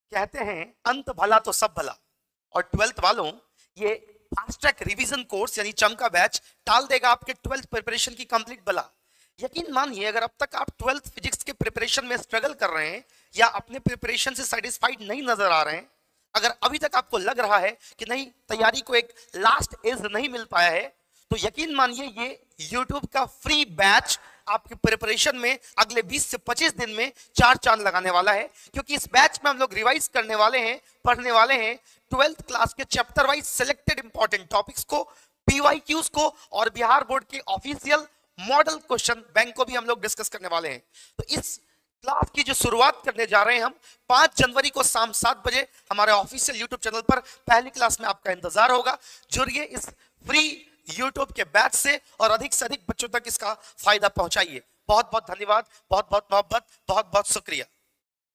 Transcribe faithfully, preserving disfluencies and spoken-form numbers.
कहते हैं अंत भला तो सब भला, और ट्वेल्थ वालों ये फास्ट ट्रैक रिवीजन कोर्स यानी चमका बैच टाल देगा आपके ट्वेल्थ प्रिपरेशन की कंप्लीट बला। यकीन मानिए अगर अब तक आप ट्वेल्थ फिजिक्स के प्रिपरेशन में स्ट्रगल कर रहे हैं या अपने प्रिपरेशन से सेटिस्फाइड नहीं नजर आ रहे हैं, अगर अभी तक आपको लग रहा है कि नहीं तैयारी को एक लास्ट एज नहीं मिल पाया है, तो यकीन मानिए ये YouTube का फ्री बैच आपके प्रिपरेशन में अगले बीस से पच्चीस दिन में चार चांद लगाने वाला है। क्योंकि इस बैच में हम लोग रिवाइज करने वाले हैं, पढ़ने वाले हैं ट्वेल्थ क्लास के chapter wise selected important topics को, पीवाईक्यूज को, और बिहार बोर्ड के ऑफिशियल मॉडल क्वेश्चन बैंक को भी हम लोग डिस्कस करने वाले हैं। तो इस क्लास की जो शुरुआत करने जा रहे हैं हम पांच जनवरी को शाम सात बजे हमारे ऑफिशियल यूट्यूब चैनल पर पहली क्लास में आपका इंतजार होगा। जुड़िए इस फ्री यूट्यूब के बैच से और अधिक से अधिक बच्चों तक इसका फायदा पहुंचाइए। बहुत बहुत धन्यवाद, बहुत बहुत मोहब्बत, बहुत बहुत शुक्रिया।